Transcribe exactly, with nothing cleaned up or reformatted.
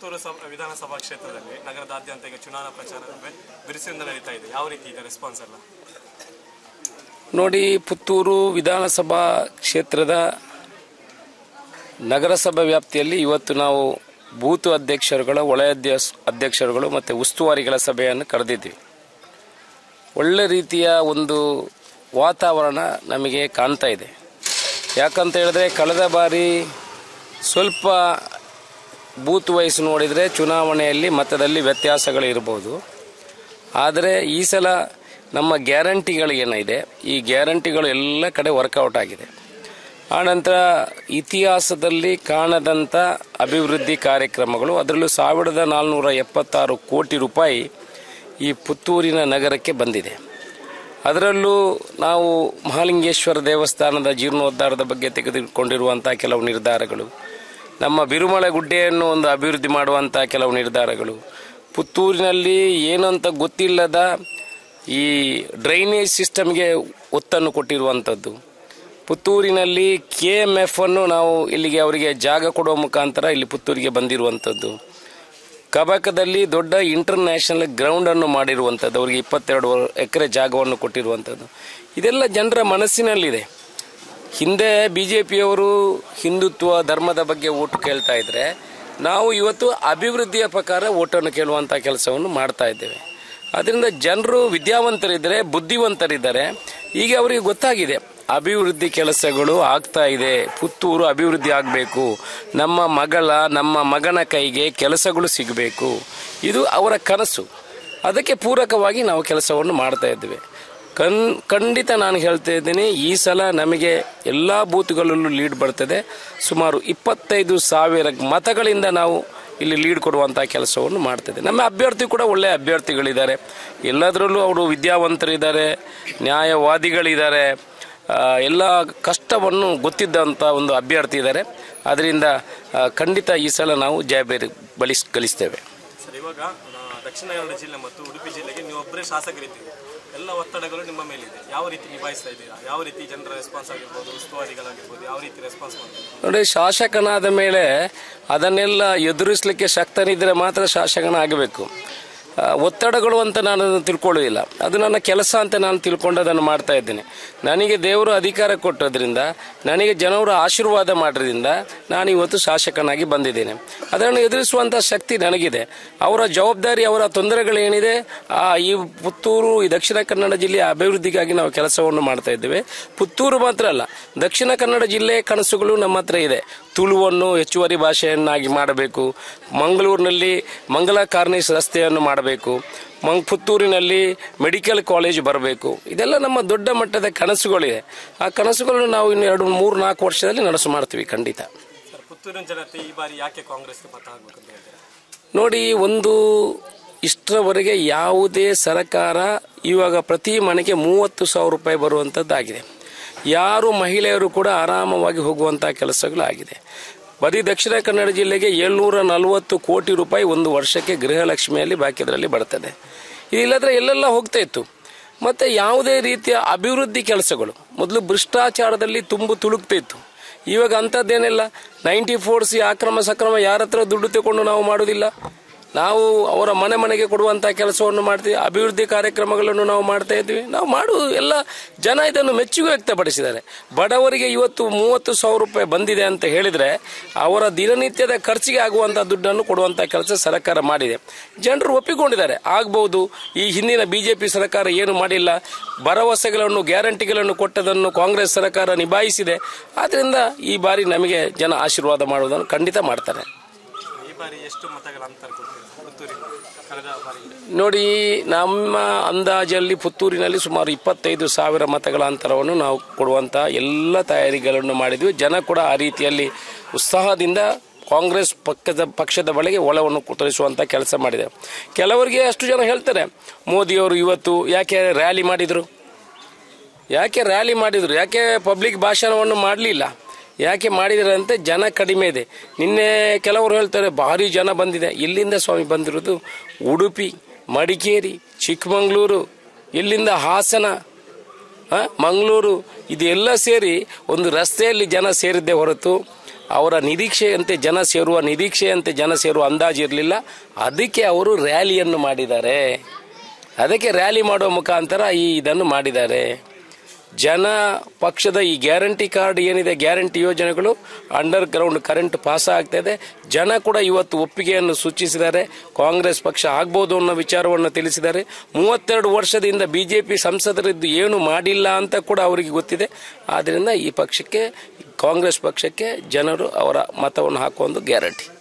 ಪುತ್ತೂರು ವಿಧಾನಸಭಾ ಕ್ಷೇತ್ರದಲ್ಲಿ ನಗರದಾದ್ಯಂತ ಈಗ ಚುನಾವಣಾ ಪ್ರಚಾರ ಬಿರುಸಿನಿಂದ ನಡೀತಾ ಇದೆ. ಯಾವ ರೀತಿ ಇದೆ ರೆಸ್ಪಾನ್ಸ್ ಎಲ್ಲ? ನೋಡಿ, ಪುತ್ತೂರು ವಿಧಾನಸಭಾ ಕ್ಷೇತ್ರದ ನಗರಸಭಾ ವ್ಯಾಪ್ತಿಯಲ್ಲಿ ಇವತ್ತು ನಾವು ಬೂತ್ ಅಧ್ಯಕ್ಷರುಗಳ, ವಲಯ ಅಧ್ಯಕ್ಷರುಗಳು ಮತ್ತು ಉಸ್ತುವಾರಿಗಳ ಸಭೆಯನ್ನು ಕರೆದಿದ್ದೀವಿ. ಒಳ್ಳೆ ರೀತಿಯ ಒಂದು ವಾತಾವರಣ ನಮಗೆ ಕಾಣ್ತಾ ಇದೆ. ಯಾಕಂತ ಹೇಳಿದ್ರೆ ಕಳೆದ ಬಾರಿ ಸ್ವಲ್ಪ ಬೂತ್ ವೈಸ್ ನೋಡಿದರೆ ಚುನಾವಣೆಯಲ್ಲಿ ಮತದಲ್ಲಿ ವ್ಯತ್ಯಾಸಗಳಿರ್ಬೋದು. ಆದರೆ ಈ ಸಲ ನಮ್ಮ ಗ್ಯಾರಂಟಿಗಳು ಏನಿದೆ, ಈ ಗ್ಯಾರಂಟಿಗಳು ಎಲ್ಲ ಕಡೆ ವರ್ಕೌಟ್ ಆಗಿದೆ. ಆನಂತರ ಇತಿಹಾಸದಲ್ಲಿ ಕಾಣದಂಥ ಅಭಿವೃದ್ಧಿ ಕಾರ್ಯಕ್ರಮಗಳು, ಅದರಲ್ಲೂ ಸಾವಿರದ ನಾಲ್ನೂರ ಎಪ್ಪತ್ತಾರು ಕೋಟಿ ರೂಪಾಯಿ ಈ ಪುತ್ತೂರಿನ ನಗರಕ್ಕೆ ಬಂದಿದೆ. ಅದರಲ್ಲೂ ನಾವು ಮಹಾಲಿಂಗೇಶ್ವರ ದೇವಸ್ಥಾನದ ಜೀರ್ಣೋದ್ಧಾರದ ಬಗ್ಗೆ ತೆಗೆದುಕೊಂಡಿರುವಂಥ ಕೆಲವು ನಿರ್ಧಾರಗಳು, ನಮ್ಮ ಬಿರುಮಳೆ ಗುಡ್ಡೆಯನ್ನು ಒಂದು ಅಭಿವೃದ್ಧಿ ಮಾಡುವಂಥ ಕೆಲವು ನಿರ್ಧಾರಗಳು, ಪುತ್ತೂರಿನಲ್ಲಿ ಏನಂತ ಗೊತ್ತಿಲ್ಲದ ಈ ಡ್ರೈನೇಜ್ ಸಿಸ್ಟಮ್ಗೆ ಒತ್ತನ್ನು ಕೊಟ್ಟಿರುವಂಥದ್ದು, ಪುತ್ತೂರಿನಲ್ಲಿ ಕೆ ಎಮ್ ಎಫ್ ಅನ್ನು ನಾವು ಇಲ್ಲಿಗೆ ಅವರಿಗೆ ಜಾಗ ಕೊಡುವ ಮುಖಾಂತರ ಇಲ್ಲಿ ಪುತ್ತೂರಿಗೆ ಬಂದಿರುವಂಥದ್ದು, ಕಬಕದಲ್ಲಿ ದೊಡ್ಡ ಇಂಟರ್ನ್ಯಾಷನಲ್ ಗ್ರೌಂಡನ್ನು ಮಾಡಿರುವಂಥದ್ದು, ಅವರಿಗೆ ಇಪ್ಪತ್ತೆರಡು ಎಕರೆ ಜಾಗವನ್ನು ಕೊಟ್ಟಿರುವಂಥದ್ದು, ಇದೆಲ್ಲ ಜನರ ಮನಸ್ಸಿನಲ್ಲಿದೆ. ಹಿಂದೆ ಬಿ ಜೆ ಪಿಯವರು ಹಿಂದುತ್ವ ಧರ್ಮದ ಬಗ್ಗೆ ಓಟು ಕೇಳ್ತಾ ಇದ್ದರೆ, ನಾವು ಇವತ್ತು ಅಭಿವೃದ್ಧಿಯ ಪ್ರಕಾರ ಓಟನ್ನು ಕೇಳುವಂಥ ಕೆಲಸವನ್ನು ಮಾಡ್ತಾ ಇದ್ದೇವೆ. ಅದರಿಂದ ಜನರು ವಿದ್ಯಾವಂತರಿದ್ದಾರೆ, ಬುದ್ಧಿವಂತರಿದ್ದಾರೆ. ಈಗ ಅವರಿಗೆ ಗೊತ್ತಾಗಿದೆ ಅಭಿವೃದ್ಧಿ ಕೆಲಸಗಳು ಆಗ್ತಾ ಇದೆ, ಪುತ್ತೂರು ಅಭಿವೃದ್ಧಿ ಆಗಬೇಕು, ನಮ್ಮ ಮಗಳ ನಮ್ಮ ಮಗನ ಕೈಗೆ ಕೆಲಸಗಳು ಸಿಗಬೇಕು, ಇದು ಅವರ ಕನಸು. ಅದಕ್ಕೆ ಪೂರಕವಾಗಿ ನಾವು ಕೆಲಸವನ್ನು ಮಾಡ್ತಾ ಇದ್ದೇವೆ. ಕನ್ ಖಂಡಿತ ನಾನು ಹೇಳ್ತಾ ಇದ್ದೀನಿ, ಈ ಸಲ ನಮಗೆ ಎಲ್ಲ ಬೂತ್ಗಳಲ್ಲೂ ಲೀಡ್ ಬರ್ತದೆ. ಸುಮಾರು ಇಪ್ಪತ್ತೈದು ಸಾವಿರ ಮತಗಳಿಂದ ನಾವು ಇಲ್ಲಿ ಲೀಡ್ ಕೊಡುವಂಥ ಕೆಲಸವನ್ನು ಮಾಡ್ತದೆ. ನಮ್ಮ ಅಭ್ಯರ್ಥಿ ಕೂಡ ಒಳ್ಳೆಯ ಅಭ್ಯರ್ಥಿಗಳಿದ್ದಾರೆ, ಎಲ್ಲದರಲ್ಲೂ ಅವರು ವಿದ್ಯಾವಂತರಿದ್ದಾರೆ, ನ್ಯಾಯವಾದಿಗಳಿದ್ದಾರೆ, ಎಲ್ಲ ಕಷ್ಟವನ್ನು ಗೊತ್ತಿದ್ದಂಥ ಒಂದು ಅಭ್ಯರ್ಥಿ ಇದ್ದಾರೆ. ಅದರಿಂದ ಖಂಡಿತ ಈ ಸಲ ನಾವು ಜಯಬೇರಿ ಬಳಿ ಗಳಿಸ್ತೇವೆ. ಸರ್, ಇವಾಗ ದಕ್ಷಿಣ ಕನ್ನಡ ಜಿಲ್ಲೆ ಮತ್ತು ಉಡುಪಿ ಜಿಲ್ಲೆಗೆ ನೀವು ಒಬ್ಬರೇ ಶಾಸಕರಿದ್ದೀರಿ, ಎಲ್ಲ ಒತ್ತಡಗಳು ನಿಮ್ಮ ಮೇಲಿದೆ. ಯಾವ ರೀತಿ ನಿಭಾಯಿಸ್ತಾ ಇದ್ದೀರಾ? ಯಾವ ರೀತಿ ಜನರ ರೆಸ್ಪಾನ್ಸ್ ಆಗಿರ್ಬೋದು, ಉಸ್ತುವಾರಿಗಳಾಗಿರ್ಬೋದು, ಯಾವ ರೀತಿ ರೆಸ್ಪಾನ್ಸ್ ಮಾಡ್ತೀವಿ? ನೋಡಿ, ಶಾಸಕನಾದ ಮೇಲೆ ಅದನ್ನೆಲ್ಲ ಎದುರಿಸಲಿಕ್ಕೆ ಶಕ್ತನಿದ್ದರೆ ಮಾತ್ರ ಶಾಸಕನ ಆಗಬೇಕು. ಒತ್ತಡಗಳು ಅಂತ ನಾನು ತಿಳ್ಕೊಳ್ಳೋದಿಲ್ಲ, ಅದು ನನ್ನ ಕೆಲಸ ಅಂತ ನಾನು ತಿಳ್ಕೊಂಡು ಅದನ್ನು ಮಾಡ್ತಾ ಇದ್ದೇನೆ. ನನಗೆ ದೇವರು ಅಧಿಕಾರ ಕೊಟ್ಟೋದ್ರಿಂದ, ನನಗೆ ಜನರು ಆಶೀರ್ವಾದ ಮಾಡೋದ್ರಿಂದ ನಾನು ಇವತ್ತು ಶಾಸಕನಾಗಿ ಬಂದಿದ್ದೇನೆ. ಅದನ್ನು ಎದುರಿಸುವಂಥ ಶಕ್ತಿ ನನಗಿದೆ. ಅವರ ಜವಾಬ್ದಾರಿ, ಅವರ ತೊಂದರೆಗಳೇನಿದೆ, ಆ ಈ ಪುತ್ತೂರು, ಈ ದಕ್ಷಿಣ ಕನ್ನಡ ಜಿಲ್ಲೆಯ ಅಭಿವೃದ್ಧಿಗಾಗಿ ನಾವು ಕೆಲಸವನ್ನು ಮಾಡ್ತಾ ಇದ್ದೇವೆ. ಪುತ್ತೂರು ಮಾತ್ರ ಅಲ್ಲ, ದಕ್ಷಿಣ ಕನ್ನಡ ಜಿಲ್ಲೆಯ ಕನಸುಗಳು ನಮ್ಮ ಹತ್ರ ಇದೆ. ತುಳುವನ್ನು ಹೆಚ್ಚುವರಿ ಭಾಷೆಯನ್ನಾಗಿ ಮಾಡಬೇಕು, ಮಂಗಳೂರಿನಲ್ಲಿ ಮಂಗಲ ಕಾರ್ನಿಸ್ ರಸ್ತೆಯನ್ನು ಮಾಡಬೇಕು, ಮಂಗ್ ಪುತ್ತೂರಿನಲ್ಲಿ ಮೆಡಿಕಲ್ ಕಾಲೇಜ್ ಬರಬೇಕು. ಇದೆಲ್ಲ ನಮ್ಮ ದೊಡ್ಡ ಮಟ್ಟದ ಕನಸುಗಳಿದೆ. ಆ ಕನಸುಗಳನ್ನು ನಾವು ಇನ್ನು ಎರಡು ಮೂರು ನಾಲ್ಕು ವರ್ಷದಲ್ಲಿ ನನಸು ಮಾಡ್ತೀವಿ ಖಂಡಿತ. ಪುತ್ತೂರಿನ ಜನತೆ ಈ ಬಾರಿ ಯಾಕೆ ಕಾಂಗ್ರೆಸ್ಗೆ ಮತ ಹಾಕಬೇಕು ಅಂತ ಹೇಳ್ತಾರೆ? ನೋಡಿ, ಒಂದು ಇಷ್ಟರವರೆಗೆ ಯಾವುದೇ ಸರ್ಕಾರ ಇವಾಗ ಪ್ರತಿ ಮನೆಗೆ ಮೂವತ್ತು ಸಾವಿರ ರೂಪಾಯಿ ಬರುವಂಥದ್ದಾಗಿದೆ. ಯಾರು ಮಹಿಳೆಯರು ಕೂಡ ಆರಾಮವಾಗಿ ಹೋಗುವಂಥ ಕೆಲಸಗಳಾಗಿದೆ. ಬರೀ ದಕ್ಷಿಣ ಕನ್ನಡ ಜಿಲ್ಲೆಗೆ ಏಳ್ನೂರ ನಲವತ್ತು ಕೋಟಿ ರೂಪಾಯಿ ಒಂದು ವರ್ಷಕ್ಕೆ ಗೃಹಲಕ್ಷ್ಮಿಯಲ್ಲಿ ಬಾಕಿದ್ರಲ್ಲಿ ಬರ್ತದೆ. ಇದಿಲ್ಲದ್ರೆ ಎಲ್ಲೆಲ್ಲ ಹೋಗ್ತಾ ಇತ್ತು. ಮತ್ತು ಯಾವುದೇ ರೀತಿಯ ಅಭಿವೃದ್ಧಿ ಕೆಲಸಗಳು, ಮೊದಲು ಭ್ರಷ್ಟಾಚಾರದಲ್ಲಿ ತುಂಬು ತುಳುಕ್ತಾ ಇತ್ತು. ಇವಾಗ ಅಂಥದ್ದೇನಿಲ್ಲ. ನೈಂಟಿ ಫೋರ್ ಸಿ ಅಕ್ರಮ ಸಕ್ರಮ ಯಾರ ಹತ್ರ ದುಡ್ಡು ತಗೊಂಡು ನಾವು ಮಾಡೋದಿಲ್ಲ. ನಾವು ಅವರ ಮನೆ ಮನೆಗೆ ಕೊಡುವಂಥ ಕೆಲಸವನ್ನು ಮಾಡ್ತೀವಿ. ಅಭಿವೃದ್ಧಿ ಕಾರ್ಯಕ್ರಮಗಳನ್ನು ನಾವು ಮಾಡ್ತಾ ಇದ್ವಿ. ನಾವು ಮಾಡು ಎಲ್ಲ ಜನ ಇದನ್ನು ಮೆಚ್ಚುಗೆ ವ್ಯಕ್ತಪಡಿಸಿದ್ದಾರೆ. ಬಡವರಿಗೆ ಇವತ್ತು ಮೂವತ್ತು ಸಾವಿರ ರೂಪಾಯಿ ಬಂದಿದೆ ಅಂತ ಹೇಳಿದರೆ, ಅವರ ದಿನನಿತ್ಯದ ಖರ್ಚಿಗೆ ಆಗುವಂಥ ದುಡ್ಡನ್ನು ಕೊಡುವಂಥ ಕೆಲಸ ಸರ್ಕಾರ ಮಾಡಿದೆ. ಜನರು ಒಪ್ಪಿಕೊಂಡಿದ್ದಾರೆ, ಆಗ್ಬೋದು. ಈ ಹಿಂದಿನ ಬಿ ಜೆ ಪಿ ಸರ್ಕಾರ ಏನು ಮಾಡಿಲ್ಲ, ಭರವಸೆಗಳನ್ನು, ಗ್ಯಾರಂಟಿಗಳನ್ನು ಕೊಟ್ಟದನ್ನು ಕಾಂಗ್ರೆಸ್ ಸರ್ಕಾರ ನಿಭಾಯಿಸಿದೆ. ಆದ್ದರಿಂದ ಈ ಬಾರಿ ನಮಗೆ ಜನ ಆಶೀರ್ವಾದ ಮಾಡುವುದನ್ನು ಖಂಡಿತ ಮಾಡ್ತಾರೆ. ಎಷ್ಟು ಮತಗಳ ಅಂತರ ನೋಡಿ, ನಮ್ಮ ಅಂದಾಜಲ್ಲಿ ಪುತ್ತೂರಿನಲ್ಲಿ ಸುಮಾರು ಇಪ್ಪತ್ತೈದು ಸಾವಿರ ಮತಗಳ ಅಂತರವನ್ನು ನಾವು ಕೊಡುವಂಥ ಎಲ್ಲ ತಯಾರಿಗಳನ್ನು ಮಾಡಿದ್ವಿ. ಜನ ಕೂಡ ಆ ರೀತಿಯಲ್ಲಿ ಉತ್ಸಾಹದಿಂದ ಕಾಂಗ್ರೆಸ್ ಪಕ್ಷದ ಪಕ್ಷದ ಬಳಿಗೆ ಒಲವನ್ನು ತೋರಿಸುವಂಥ ಕೆಲಸ ಮಾಡಿದೆ. ಕೆಲವರಿಗೆ ಅಷ್ಟು ಜನ ಹೇಳ್ತಾರೆ, ಮೋದಿಯವರು ಇವತ್ತು ಯಾಕೆ ರ್ಯಾಲಿ ಮಾಡಿದರು, ಯಾಕೆ ರ್ಯಾಲಿ ಮಾಡಿದರು, ಯಾಕೆ ಪಬ್ಲಿಕ್ ಭಾಷಣವನ್ನು ಮಾಡಲಿಲ್ಲ, ಯಾಕೆ ಮಾಡಿದರಂತೆ? ಜನ ಕಡಿಮೆ ಇದೆ. ನಿನ್ನೆ ಕೆಲವರು ಹೇಳ್ತಾರೆ ಭಾರಿ ಜನ ಬಂದಿದೆ. ಇಲ್ಲಿಂದ ಸ್ವಾಮಿ ಬಂದಿರೋದು ಉಡುಪಿ, ಮಡಿಕೇರಿ, ಚಿಕ್ಕಮಗಳೂರು, ಇಲ್ಲಿಂದ ಹಾಸನ, ಮಂಗಳೂರು, ಇದೆಲ್ಲ ಸೇರಿ ಒಂದು ರಸ್ತೆಯಲ್ಲಿ ಜನ ಸೇರಿದ್ದೇ ಹೊರತು ಅವರ ನಿರೀಕ್ಷೆಯಂತೆ ಜನ ಸೇರುವ ನಿರೀಕ್ಷೆಯಂತೆ ಜನ ಸೇರುವ ಅಂದಾಜಿರಲಿಲ್ಲ. ಅದಕ್ಕೆ ಅವರು ರ್ಯಾಲಿಯನ್ನು ಮಾಡಿದ್ದಾರೆ. ಅದಕ್ಕೆ ರ್ಯಾಲಿ ಮಾಡುವ ಮುಖಾಂತರ ಈ ಇದನ್ನು ಮಾಡಿದ್ದಾರೆ. ಜನ ಪಕ್ಷದ ಈ ಗ್ಯಾರಂಟಿ ಕಾರ್ಡ್ ಏನಿದೆ, ಗ್ಯಾರಂಟಿ ಯೋಜನೆಗಳು, ಅಂಡರ್ ಗ್ರೌಂಡ್ ಕರೆಂಟ್ ಪಾಸ್ ಆಗ್ತಾ ಇದೆ. ಜನ ಕೂಡ ಇವತ್ತು ಒಪ್ಪಿಗೆಯನ್ನು ಸೂಚಿಸಿದ್ದಾರೆ. ಕಾಂಗ್ರೆಸ್ ಪಕ್ಷ ಆಗ್ಬೋದು ಅನ್ನೋ ವಿಚಾರವನ್ನು ತಿಳಿಸಿದ್ದಾರೆ. ಮೂವತ್ತೆರಡು ವರ್ಷದಿಂದ ಬಿಜೆಪಿ ಸಂಸದರಿದ್ದು ಏನು ಮಾಡಿಲ್ಲ ಅಂತ ಕೂಡ ಅವರಿಗೆ ಗೊತ್ತಿದೆ. ಆದ್ದರಿಂದ ಈ ಪಕ್ಷಕ್ಕೆ, ಕಾಂಗ್ರೆಸ್ ಪಕ್ಷಕ್ಕೆ ಜನರು ಅವರ ಮತವನ್ನು ಹಾಕುವ ಒಂದು ಗ್ಯಾರಂಟಿ.